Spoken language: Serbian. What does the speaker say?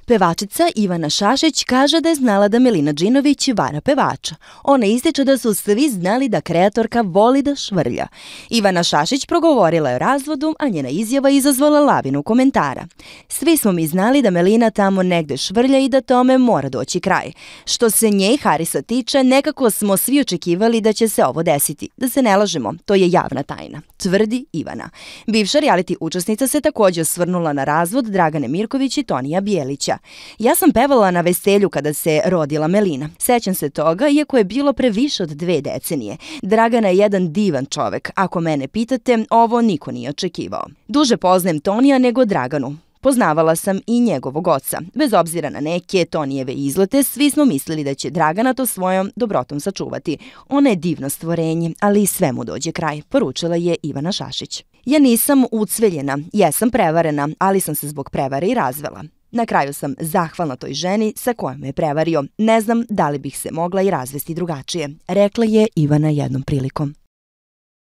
Pevačica Ivana Šašić kaže da je znala da Melina Džinović vara pevača. Ona ističe da su svi znali da kreatorka voli da švrlja. Ivana Šašić progovorila je o razvodu, a njena izjava izazvala lavinu komentara. Svi smo mi znali da Melina tamo negde švrlja i da tome mora doći kraj. Što se nje i Harisa tiče, nekako smo svi očekivali da će se ovo desiti. Da se ne lažemo, to je javna tajna, tvrdi Ivana. Bivša reality učesnica se također osvrnula na razvod Dragane Mirković i Tonija Bijelića. Ja sam pevala na veselju kada se rodila Melina. Sećam se toga, iako je bilo pre više od 2 decenije. Dragana je jedan divan čovek. Ako mene pitate, ovo niko nije očekivao. Duže poznajem Tonija nego Draganu. Poznavala sam i njegovog oca. Bez obzira na neke Tonijeve izlete, svi smo mislili da će Dragana to svojom dobrotom sačuvati. Ona je divno stvorenje, ali i sve mu dođe kraj, poručila je Ivana Šašić. Ja nisam ucveljena, jesam prevarena, ali sam se zbog prevare i razvela. Na kraju sam zahvalna toj ženi sa kojom me je prevario. Ne znam da li bih se mogla i razvesti drugačije, rekla je Ivana jednom prilikom.